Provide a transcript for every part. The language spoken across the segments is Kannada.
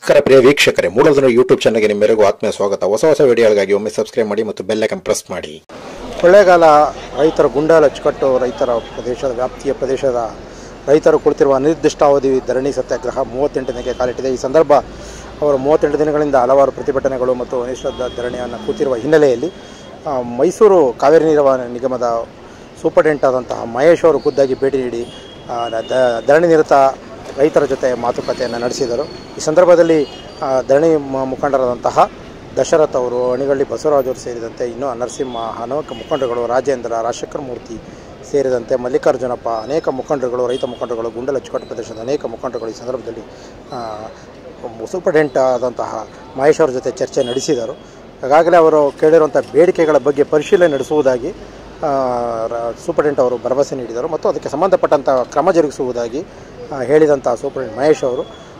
ನಮಸ್ಕಾರ ಪ್ರಿಯ ವೀಕ್ಷಕರೇ, ಮೂಲಧ್ವನಿ ಯೂಟ್ಯೂಬ್ ಚಾನಲ್ಗೆ ನಿಮ್ಮೆಲ್ಲರಿಗೂ ಆತ್ಮೀಯ ಸ್ವಾಗತ. ಹೊಸ ವಿಡಿಯೋಗಳಿಗಾಗಿ ಒಮ್ಮೆ ಸಬ್ಸ್ಕ್ರೈಬ್ ಮಾಡಿ ಮತ್ತು ಬೆಲ್ ಐಕಾನ್ ಪ್ರೆಸ್ ಮಾಡಿ. ಕೊಳ್ಳೇಗಾಲ ರೈತರ ಗುಂಡಾಲ ಅಚ್ಚುಕಟ್ಟು ರೈತರ ಪ್ರದೇಶದ ವ್ಯಾಪ್ತಿಯ ಪ್ರದೇಶದ ರೈತರು ಕುಳಿತಿರುವ ಅನಿರ್ದಿಷ್ಟಾವಧಿ ಧರಣಿ ಸತ್ಯಾಗ್ರಹ 38ನೇ ಕಾಲಿಟ್ಟಿದೆ. ಈ ಸಂದರ್ಭ ಅವರು 38 ದಿನಗಳಿಂದ ಹಲವಾರು ಪ್ರತಿಭಟನೆಗಳು ಮತ್ತು ಅನಿಶ್ಚಿತ ಧರಣಿಯನ್ನು ಕೂತಿರುವ ಹಿನ್ನೆಲೆಯಲ್ಲಿ ಮೈಸೂರು ಕಾವೇರಿ ನೀರಾವ ನಿಗಮದ ಸೂಪರ್ಡೆಂಟ್ ಆದಂತಹ ಮಹೇಶ್ ಅವರು ಖುದ್ದಾಗಿ ಭೇಟಿ ನೀಡಿ ಧರಣಿ ನಿರತ ರೈತರ ಜೊತೆ ಮಾತುಕತೆಯನ್ನು ನಡೆಸಿದರು. ಈ ಸಂದರ್ಭದಲ್ಲಿ ಧರಣಿ ಮುಖಂಡರಾದಂತಹ ದಶರಥ್ ಅವರು, ಅಣಿಗಳ್ಳಿ ಬಸವರಾಜ್ ಅವರು ಸೇರಿದಂತೆ ಇನ್ನೂ ನರಸಿಂಹ, ಅನೇಕ ಮುಖಂಡರುಗಳು, ರಾಜೇಂದ್ರ, ರಾಜಶೇಖರ ಮೂರ್ತಿ ಸೇರಿದಂತೆ ಮಲ್ಲಿಕಾರ್ಜುನಪ್ಪ, ಅನೇಕ ಮುಖಂಡರುಗಳು, ರೈತ ಮುಖಂಡರುಗಳು, ಗುಂಡಲ ಅಚ್ಚುಕಟ್ಟು ಪ್ರದೇಶದ ಅನೇಕ ಮುಖಂಡರುಗಳು ಈ ಸಂದರ್ಭದಲ್ಲಿ ಸೂಪರ್ಡೆಂಟ್ ಆದಂತಹ ಮಹೇಶ್ ಅವರ ಜೊತೆ ಚರ್ಚೆ ನಡೆಸಿದರು. ಈಗಾಗಲೇ ಅವರು ಕೇಳಿರುವಂಥ ಬೇಡಿಕೆಗಳ ಬಗ್ಗೆ ಪರಿಶೀಲನೆ ನಡೆಸುವುದಾಗಿ ಸೂಪರ್ಡೆಂಟ್ ಅವರು ಭರವಸೆ ನೀಡಿದರು ಮತ್ತು ಅದಕ್ಕೆ ಸಂಬಂಧಪಟ್ಟಂಥ ಕ್ರಮ ಜರುಗಿಸುವುದಾಗಿ ಹೇಳಿದಂಥ ಸೂಪರ್ಡೆಂಟ್ ಮಹೇಶ್ ಅವರು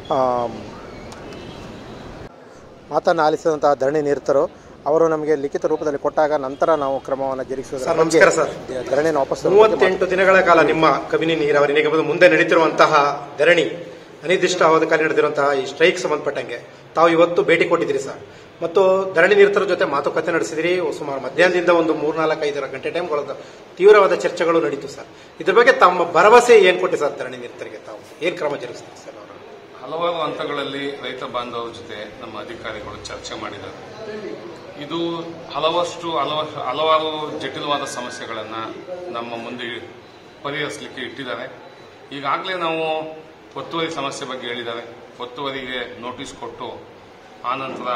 ಮಾತನ್ನು ಆಲಿಸಿದಂತಹ ಧರಣಿ ನಿರತರು ಅವರು ನಮಗೆ ಲಿಖಿತ ರೂಪದಲ್ಲಿ ಕೊಟ್ಟಾಗ ನಂತರ ನಾವು ಕ್ರಮವನ್ನು ಜರುಗಿಸುವುದು. ನಮಸ್ಕಾರ ಸರ್. ಧರಣಿನ ವಾಪಸ್ 38 ದಿನಗಳ ಕಾಲ ನಿಮ್ಮ ಕಬಿನಿ ನೀರಾವರಿ ನಿಗಮದ ಮುಂದೆ ನಡೀತಿರುವಂತಹ ಧರಣಿ, ಅನಿರ್ದಿಷ್ಟಾವಧಿ ಕಾಲ ನಡೆದಿರುವಂತಹ ಈ ಸ್ಟ್ರೈಕ್ ಸಂಬಂಧಪಟ್ಟಂಗೆ ತಾವು ಇವತ್ತು ಭೇಟಿ ಕೊಟ್ಟಿದ್ದೀರಿ ಸರ್, ಮತ್ತು ಧರಣಿ ನಿರತರ ಜೊತೆ ಮಾತುಕತೆ ನಡೆಸಿದಿರಿ. ಸುಮಾರು ಮಧ್ಯಾಹ್ನದಿಂದ ಒಂದು 3-4-5 ಗಂಟೆ ಟೈಮ್ಗಳ ತೀವ್ರವಾದ ಚರ್ಚೆಗಳು ನಡೀತು ಸರ್. ಇದ್ರ ಬಗ್ಗೆ ತಮ್ಮ ಭರವಸೆ ಏನ್ ಕೊಟ್ಟಿ ಸರ್? ಧರಣಿ ನಿರತರಿಗೆ ತಾವು ಏನ್ ಕ್ರಮ ಜರುಗಿಸ್ತಾರೆ ಸರ್? ಅವರು ಹಲವಾರು ಹಂತಗಳಲ್ಲಿ ರೈತ ಬಾಂಧವರ ಜೊತೆ ನಮ್ಮ ಅಧಿಕಾರಿಗಳು ಚರ್ಚೆ ಮಾಡಿದ್ದಾರೆ. ಇದು ಹಲವಾರು ಜಟಿಲವಾದ ಸಮಸ್ಯೆಗಳನ್ನು ನಮ್ಮ ಮುಂದೆ ಪರಿಹರಿಸಲಿಕ್ಕೆ ಇಟ್ಟಿದ್ದಾರೆ. ಈಗಾಗಲೇ ನಾವು ಒತ್ತುವರಿ ಸಮಸ್ಯೆ ಬಗ್ಗೆ ಹೇಳಿದ್ದಾರೆ. ಒತ್ತುವರಿಗೆ ನೋಟಿಸ್ ಕೊಟ್ಟು ಆನಂತರ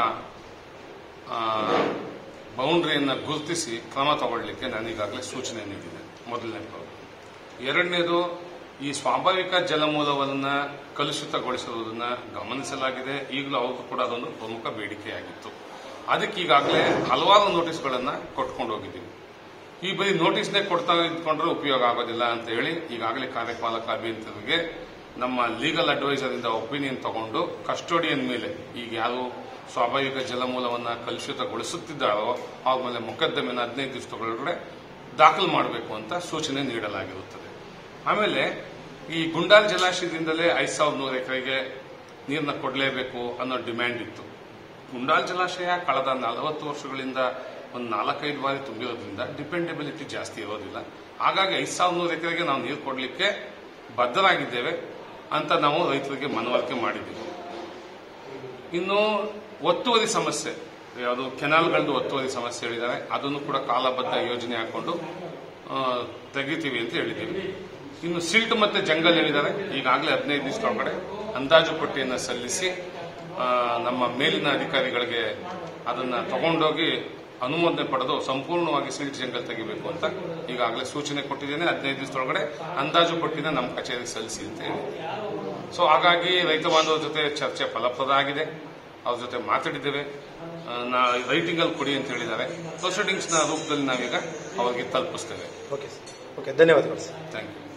ಬೌಂಡ್ರಿಯನ್ನು ಗುರುತಿಸಿ ಕ್ರಮ ತಗೊಳ್ಳಿಕ್ಕೆ ನಾನೀಗಾಗಲೇ ಸೂಚನೆ ನೀಡಿದೆ. ಮೊದಲನೇದು. ಎರಡನೇದು, ಈ ಸ್ವಾಭಾವಿಕ ಜಲಮೂಲವನ್ನು ಕಲುಷಿತಗೊಳಿಸುವುದನ್ನು ಗಮನಿಸಲಾಗಿದೆ. ಈಗಲೂ ಅವ್ರಿಗೂ ಕೂಡ ಅದೊಂದು ಪ್ರಮುಖ ಬೇಡಿಕೆಯಾಗಿತ್ತು. ಅದಕ್ಕೆ ಈಗಾಗಲೇ ಹಲವಾರು ನೋಟಿಸ್ಗಳನ್ನು ಕೊಟ್ಕೊಂಡು ಹೋಗಿದ್ದೀವಿ. ಈ ಬರೀ ನೋಟಿಸ್ನೇ ಕೊಡ್ತಾ ಇದ್ಕೊಂಡ್ರೆ ಉಪಯೋಗ ಆಗೋದಿಲ್ಲ ಅಂತ ಹೇಳಿ ಈಗಾಗಲೇ ಕಾರ್ಯಪಾಲಕ ಅಭಿಯಂತರಿಗೆ ನಮ್ಮ ಲೀಗಲ್ ಅಡ್ವೈಸರ್ ಇಂದ ಒಪಿನಿಯನ್ ತಗೊಂಡು ಕಸ್ಟೋಡಿಯನ್ ಮೇಲೆ ಈಗ ಯಾರು ಸ್ವಾಭಾವಿಕ ಜಲಮೂಲವನ್ನು ಕಲುಷಿತಗೊಳಿಸುತ್ತಿದ್ದಾರೋ ಅವ್ರ ಮೇಲೆ ಮೊಕದ್ದಮೆನ 15 ದಿವಸದೊಳಗಡೆ ದಾಖಲು ಮಾಡಬೇಕು ಅಂತ ಸೂಚನೆ ನೀಡಲಾಗಿರುತ್ತದೆ. ಆಮೇಲೆ ಈ ಗುಂಡಾಲ್ ಜಲಾಶಯದಿಂದಲೇ 5100 ಎಕರೆಗೆ ನೀರನ್ನ ಕೊಡಲೇಬೇಕು ಅನ್ನೋ ಡಿಮ್ಯಾಂಡ್ ಇತ್ತು. ಗುಂಡಾಲ್ ಜಲಾಶಯ ಕಳೆದ 40 ವರ್ಷಗಳಿಂದ ಒಂದು 4-5 ಬಾರಿ ತುಂಬಿರೋದ್ರಿಂದ ಡಿಪೆಂಡೆಬಿಲಿಟಿ ಜಾಸ್ತಿ ಇರೋದಿಲ್ಲ. ಹಾಗಾಗಿ 5100 ಎಕರೆಗೆ ನಾವು ನೀರು ಕೊಡಲಿಕ್ಕೆ ಬದ್ಧರಾಗಿದ್ದೇವೆ ಅಂತ ನಾವು ರೈತರಿಗೆ ಮನವರಿಕೆ ಮಾಡಿದ್ದೀವಿ. ಇನ್ನು ಒತ್ತುವರಿ ಸಮಸ್ಯೆ, ಯಾವುದು ಕೆನಾಲ್ಗಳದ್ದು ಒತ್ತುವರಿ ಸಮಸ್ಯೆ ಹೇಳಿದ್ದಾರೆ, ಅದನ್ನು ಕೂಡ ಕಾಲಬದ್ಧ ಯೋಜನೆ ಹಾಕೊಂಡು ತೆಗಿತೀವಿ ಅಂತ ಹೇಳಿದ್ದೀವಿ. ಇನ್ನು ಸಿಲ್ಟ್ ಮತ್ತೆ ಜಂಗಲ್ ಹೇಳಿದ್ದಾರೆ. ಈಗಾಗಲೇ 15 ದಿವಸದೊಳಗಡೆ ಅಂದಾಜು ಪಟ್ಟಿಯನ್ನು ಸಲ್ಲಿಸಿ ನಮ್ಮ ಮೇಲಿನ ಅಧಿಕಾರಿಗಳಿಗೆ ಅದನ್ನ ತಗೊಂಡೋಗಿ ಅನುಮೋದನೆ ಪಡೆದು ಸಂಪೂರ್ಣವಾಗಿ ಸಿಲ್ಟ್ ಜಂಗಲ್ ತೆಗಿಬೇಕು ಅಂತ ಈಗಾಗಲೇ ಸೂಚನೆ ಕೊಟ್ಟಿದ್ದೇನೆ. 15 ದಿವಸದೊಳಗಡೆ ಅಂದಾಜು ಪಟ್ಟಿನ ನಮ್ಮ ಕಚೇರಿಗೆ ಸಲ್ಲಿಸಿ ಅಂತ ಹೇಳಿ. ಸೊ ಹಾಗಾಗಿ ರೈತ ಬಾಂಧವರ ಜೊತೆ ಚರ್ಚೆ ಫಲಪ್ರದ ಆಗಿದೆ. ಅವ್ರ ಜೊತೆ ಮಾತಾಡಿದ್ದೇವೆ. ರೈಟಿಂಗ್ ಅಲ್ಲಿ ಕೊಡಿ ಅಂತ ಹೇಳಿದ್ದಾರೆ. ಪ್ರೊಸೀಡಿಂಗ್ಸ್ ನ ರೂಪದಲ್ಲಿ ನಾವೀಗ ಅವರಿಗೆ ತಲುಪಿಸ್ತೇವೆ. ಓಕೆ, ಧನ್ಯವಾದಗಳು ಸರ್. Thank you.